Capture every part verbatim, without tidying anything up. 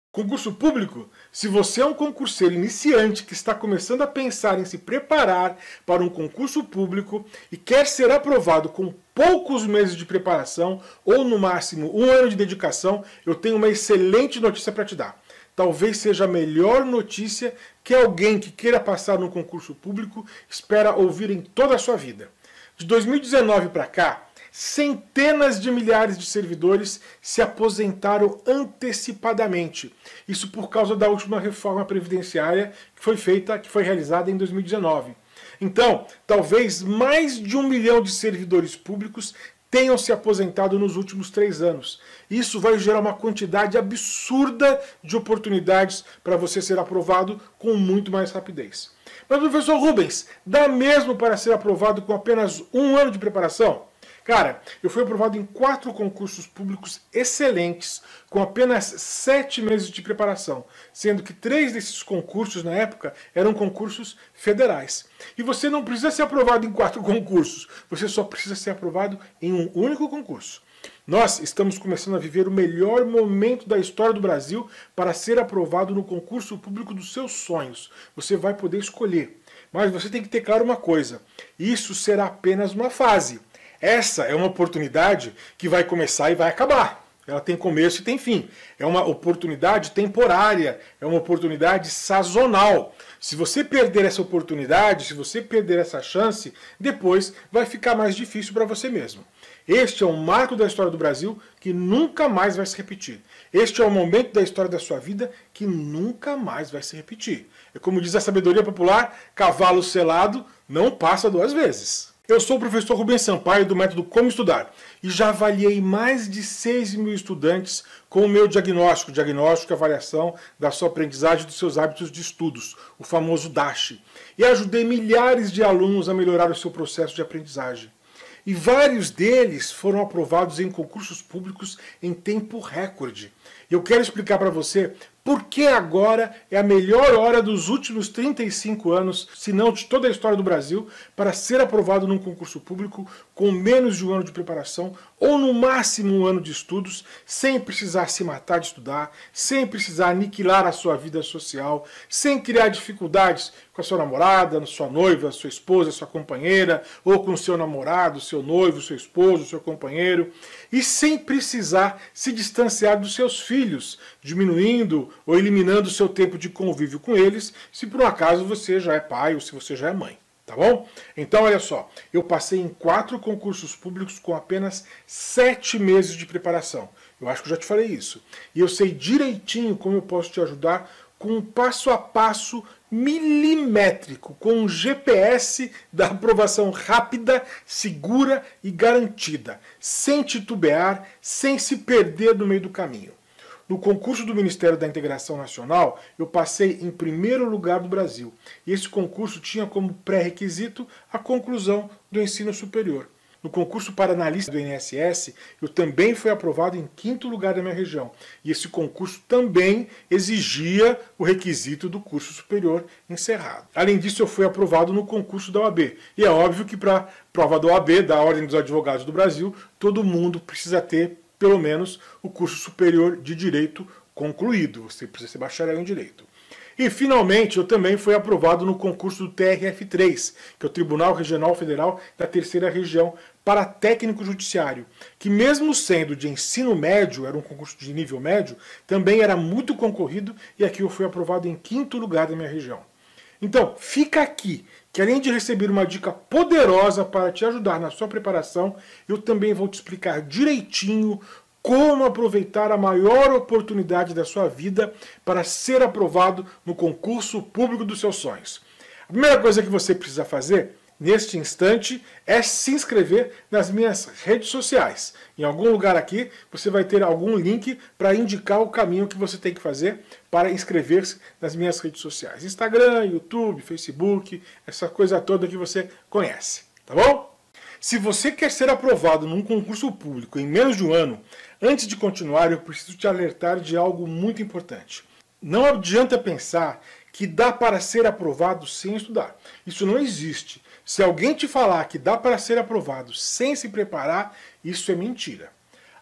Concurso público? Se você é um concurseiro iniciante que está começando a pensar em se preparar para um concurso público e quer ser aprovado com poucos meses de preparação ou no máximo um ano de dedicação, eu tenho uma excelente notícia para te dar. Talvez seja a melhor notícia que alguém que queira passar no concurso público espera ouvir em toda a sua vida. De dois mil e dezenove para cá, centenas de milhares de servidores se aposentaram antecipadamente. Isso por causa da última reforma previdenciária que foi feita, que foi realizada em dois mil e dezenove. Então, talvez mais de um milhão de servidores públicos tenham se aposentado nos últimos três anos. Isso vai gerar uma quantidade absurda de oportunidades para você ser aprovado com muito mais rapidez. Mas, professor Rubens, dá mesmo para ser aprovado com apenas um ano de preparação? Cara, eu fui aprovado em quatro concursos públicos excelentes, com apenas sete meses de preparação, sendo que três desses concursos, na época, eram concursos federais. E você não precisa ser aprovado em quatro concursos, você só precisa ser aprovado em um único concurso. Nós estamos começando a viver o melhor momento da história do Brasil para ser aprovado no concurso público dos seus sonhos. Você vai poder escolher, mas você tem que ter claro uma coisa, isso será apenas uma fase. Essa é uma oportunidade que vai começar e vai acabar. Ela tem começo e tem fim. É uma oportunidade temporária, é uma oportunidade sazonal. Se você perder essa oportunidade, se você perder essa chance, depois vai ficar mais difícil para você mesmo. Este é um marco da história do Brasil que nunca mais vai se repetir. Este é um momento da história da sua vida que nunca mais vai se repetir. É como diz a sabedoria popular, cavalo selado não passa duas vezes. Eu sou o professor Rubens Sampaio do método Como Estudar e já avaliei mais de seis mil estudantes com o meu diagnóstico, diagnóstico e avaliação da sua aprendizagem e dos seus hábitos de estudos, o famoso DASH. E ajudei milhares de alunos a melhorar o seu processo de aprendizagem. E vários deles foram aprovados em concursos públicos em tempo recorde. Eu quero explicar para você por que agora é a melhor hora dos últimos trinta e cinco anos, se não de toda a história do Brasil, para ser aprovado num concurso público com menos de um ano de preparação ou no máximo um ano de estudos, sem precisar se matar de estudar, sem precisar aniquilar a sua vida social, sem criar dificuldades com a sua namorada, sua noiva, sua esposa, sua companheira, ou com o seu namorado, seu noivo, seu esposo, seu companheiro, e sem precisar se distanciar dos seus filhos, diminuindo ou eliminando o seu tempo de convívio com eles, se por um acaso você já é pai ou se você já é mãe. Tá bom? Então, olha só, eu passei em quatro concursos públicos com apenas sete meses de preparação. Eu acho que eu já te falei isso. E eu sei direitinho como eu posso te ajudar com um passo a passo milimétrico, com um G P S da aprovação rápida, segura e garantida, sem titubear, sem se perder no meio do caminho. No concurso do Ministério da Integração Nacional, eu passei em primeiro lugar do Brasil. E esse concurso tinha como pré-requisito a conclusão do ensino superior. No concurso para analista do I N S S, eu também fui aprovado em quinto lugar da minha região. E esse concurso também exigia o requisito do curso superior encerrado. Além disso, eu fui aprovado no concurso da O A B. E é óbvio que para a prova da O A B, da Ordem dos Advogados do Brasil, todo mundo precisa ter pelo menos o curso superior de Direito concluído. Você precisa ser bacharel em Direito. E, finalmente, eu também fui aprovado no concurso do T R F três, que é o Tribunal Regional Federal da Terceira Região, para técnico judiciário, que mesmo sendo de ensino médio, era um concurso de nível médio, também era muito concorrido e aqui eu fui aprovado em quinto lugar da minha região. Então, fica aqui, que além de receber uma dica poderosa para te ajudar na sua preparação, eu também vou te explicar direitinho como aproveitar a maior oportunidade da sua vida para ser aprovado no concurso público dos seus sonhos. A primeira coisa que você precisa fazer neste instante é se inscrever nas minhas redes sociais. Em algum lugar aqui você vai ter algum link para indicar o caminho que você tem que fazer para inscrever-se nas minhas redes sociais. Instagram, YouTube, Facebook, essa coisa toda que você conhece, tá bom? Se você quer ser aprovado num concurso público em menos de um ano, antes de continuar eu preciso te alertar de algo muito importante. Não adianta pensar que dá para ser aprovado sem estudar. Isso não existe. Se alguém te falar que dá para ser aprovado sem se preparar, isso é mentira.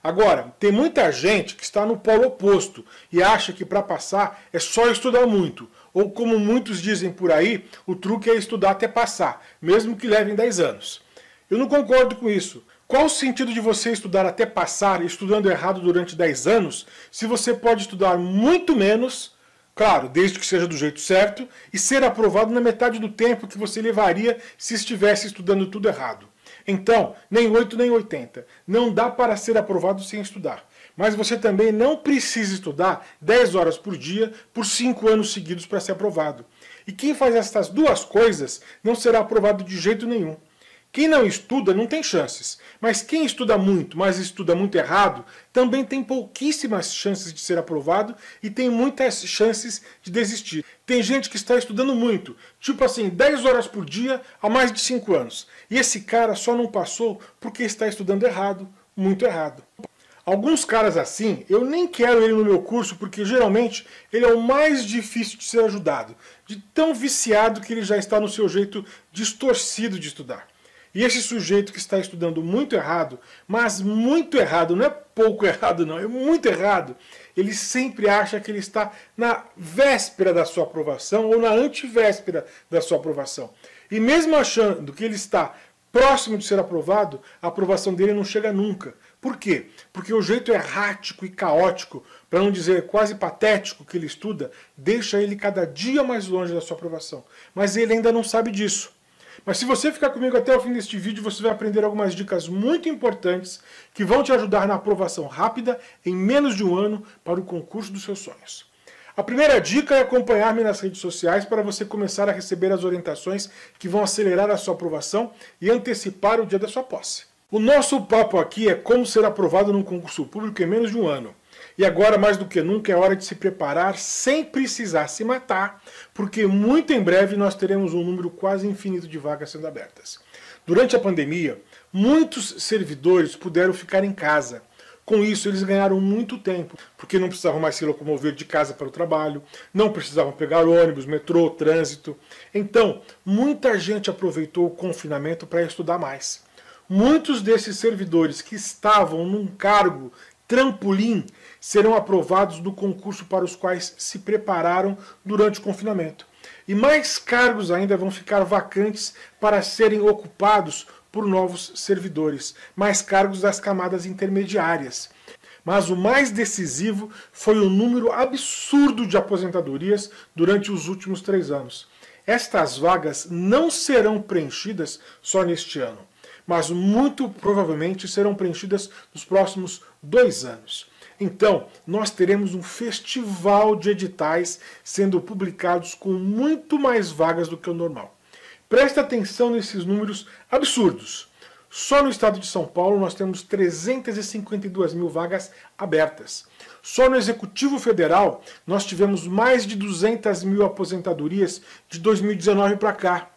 Agora, tem muita gente que está no polo oposto e acha que para passar é só estudar muito. Ou como muitos dizem por aí, o truque é estudar até passar, mesmo que levem dez anos. Eu não concordo com isso. Qual o sentido de você estudar até passar, estudando errado durante dez anos, se você pode estudar muito menos, claro, desde que seja do jeito certo, e ser aprovado na metade do tempo que você levaria se estivesse estudando tudo errado? Então, nem oito nem oitenta. Não dá para ser aprovado sem estudar. Mas você também não precisa estudar dez horas por dia por cinco anos seguidos para ser aprovado. E quem faz essas duas coisas não será aprovado de jeito nenhum. Quem não estuda não tem chances, mas quem estuda muito, mas estuda muito errado, também tem pouquíssimas chances de ser aprovado e tem muitas chances de desistir. Tem gente que está estudando muito, tipo assim, dez horas por dia há mais de cinco anos. E esse cara só não passou porque está estudando errado, muito errado. Alguns caras assim, eu nem quero ele no meu curso porque geralmente ele é o mais difícil de ser ajudado, de tão viciado que ele já está no seu jeito distorcido de estudar. E esse sujeito que está estudando muito errado, mas muito errado, não é pouco errado não, é muito errado, ele sempre acha que ele está na véspera da sua aprovação ou na antivéspera da sua aprovação. E mesmo achando que ele está próximo de ser aprovado, a aprovação dele não chega nunca. Por quê? Porque o jeito errático e caótico, para não dizer quase patético que ele estuda, deixa ele cada dia mais longe da sua aprovação. Mas ele ainda não sabe disso. Mas se você ficar comigo até o fim deste vídeo, você vai aprender algumas dicas muito importantes que vão te ajudar na aprovação rápida em menos de um ano para o concurso dos seus sonhos. A primeira dica é acompanhar-me nas redes sociais para você começar a receber as orientações que vão acelerar a sua aprovação e antecipar o dia da sua posse. O nosso papo aqui é como ser aprovado num concurso público em menos de um ano. E agora, mais do que nunca, é hora de se preparar sem precisar se matar, porque muito em breve nós teremos um número quase infinito de vagas sendo abertas. Durante a pandemia, muitos servidores puderam ficar em casa. Com isso, eles ganharam muito tempo, porque não precisavam mais se locomover de casa para o trabalho, não precisavam pegar ônibus, metrô, trânsito. Então, muita gente aproveitou o confinamento para estudar mais. Muitos desses servidores que estavam num cargo trampolim serão aprovados do concurso para os quais se prepararam durante o confinamento. E mais cargos ainda vão ficar vacantes para serem ocupados por novos servidores, mais cargos das camadas intermediárias. Mas o mais decisivo foi o número absurdo de aposentadorias durante os últimos três anos. Estas vagas não serão preenchidas só neste ano, mas muito provavelmente serão preenchidas nos próximos dois anos. Então, nós teremos um festival de editais sendo publicados com muito mais vagas do que o normal. Presta atenção nesses números absurdos. Só no estado de São Paulo nós temos trezentas e cinquenta e duas mil vagas abertas. Só no Executivo Federal nós tivemos mais de duzentas mil aposentadorias de dois mil e dezenove para cá.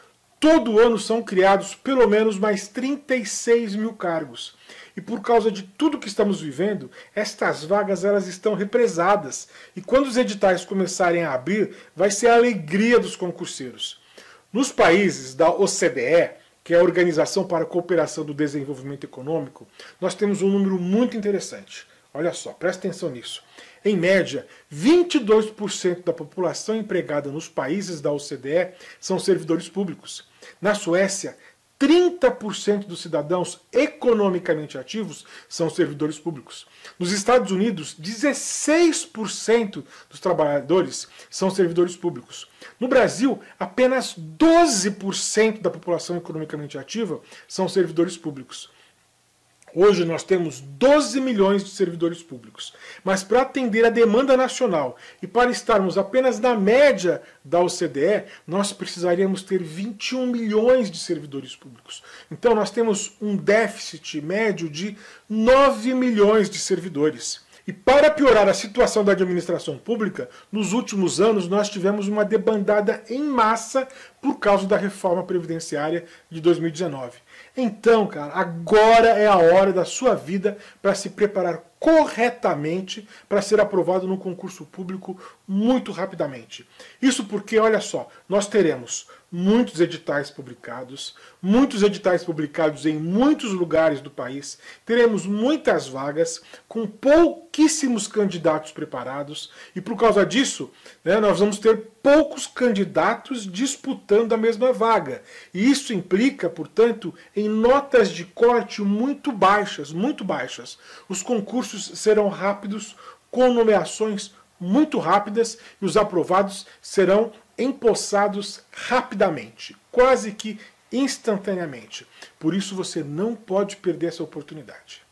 Todo ano são criados pelo menos mais trinta e seis mil cargos. E por causa de tudo que estamos vivendo, estas vagas elas estão represadas. E quando os editais começarem a abrir, vai ser a alegria dos concurseiros. Nos países da O C D E, que é a Organização para a Cooperação do Desenvolvimento Econômico, nós temos um número muito interessante. Olha só, presta atenção nisso. Em média, vinte e dois por cento da população empregada nos países da O C D E são servidores públicos. Na Suécia, trinta por cento dos cidadãos economicamente ativos são servidores públicos. Nos Estados Unidos, dezesseis por cento dos trabalhadores são servidores públicos. No Brasil, apenas doze por cento da população economicamente ativa são servidores públicos. Hoje nós temos doze milhões de servidores públicos, mas para atender a demanda nacional e para estarmos apenas na média da O C D E, nós precisaríamos ter vinte e um milhões de servidores públicos. Então nós temos um déficit médio de nove milhões de servidores. E para piorar a situação da administração pública, nos últimos anos nós tivemos uma debandada em massa por causa da reforma previdenciária de dois mil e dezenove. Então, cara, agora é a hora da sua vida para se preparar corretamente para ser aprovado no concurso público muito rapidamente. Isso porque, olha só, nós teremos muitos editais publicados, muitos editais publicados em muitos lugares do país, teremos muitas vagas com pouquíssimos candidatos preparados e por causa disso, né, nós vamos ter poucos candidatos disputando a mesma vaga. E isso implica, portanto, em notas de corte muito baixas, muito baixas. Os concursos serão rápidos, com nomeações muito rápidas e os aprovados serão empossados rapidamente, quase que instantaneamente. Por isso você não pode perder essa oportunidade.